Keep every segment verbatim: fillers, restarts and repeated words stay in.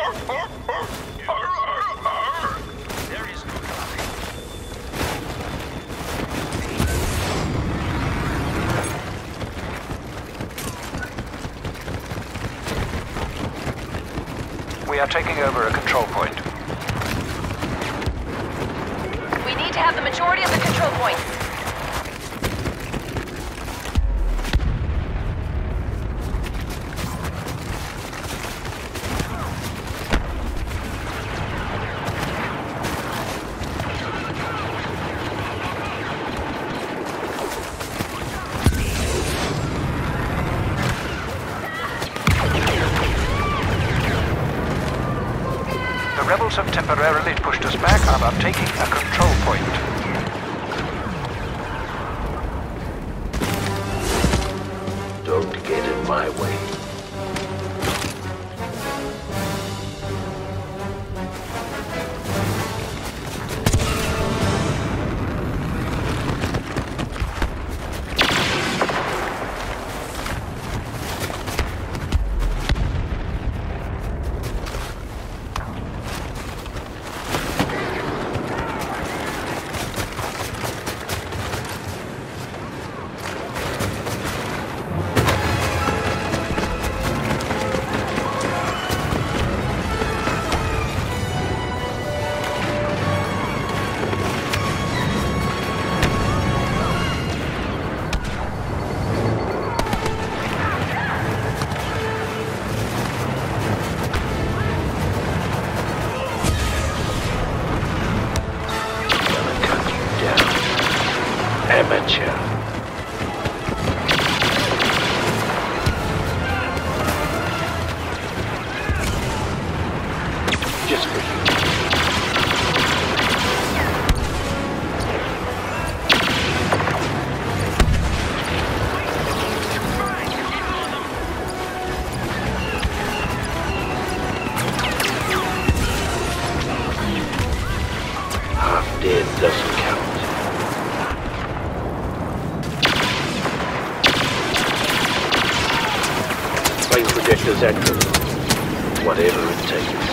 There is no copy. We are taking over a control point. We need to have the majority of the control points. The rebels have temporarily pushed us back and are taking a control point. Don't get in my way. Amateur. Just for you. Half dead doesn't count. Flame projectors active. Whatever it takes.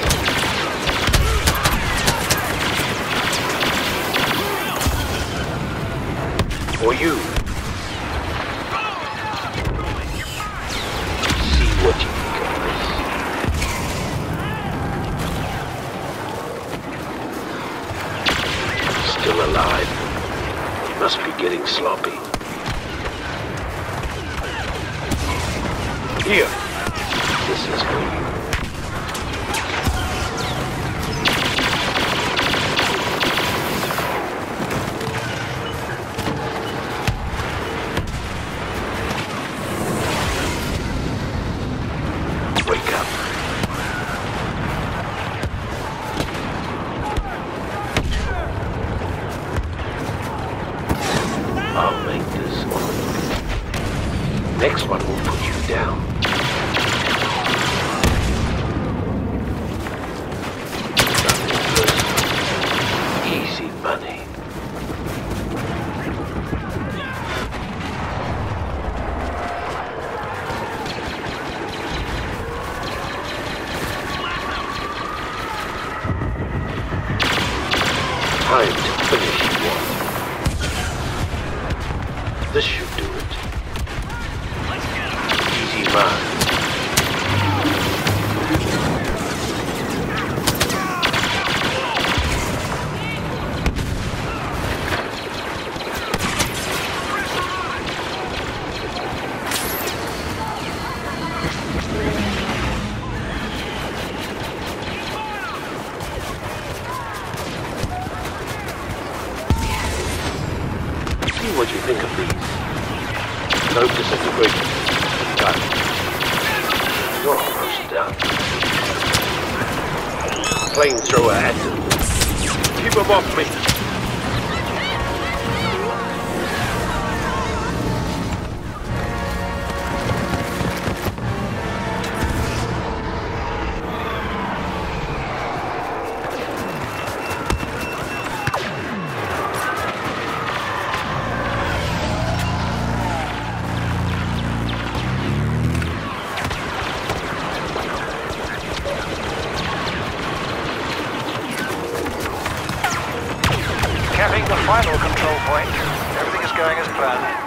For you. See what you think of this. Still alive. Must be getting sloppy. Here. This is for you. Wake up. I'll make this one. Next one will put you down. Easy money. Time to finish one. This should do it. Easy money. See what you think of these. No disintegration. Done. You're almost done. Flamethrower active. Keep them off me. final control point. Everything is going as planned.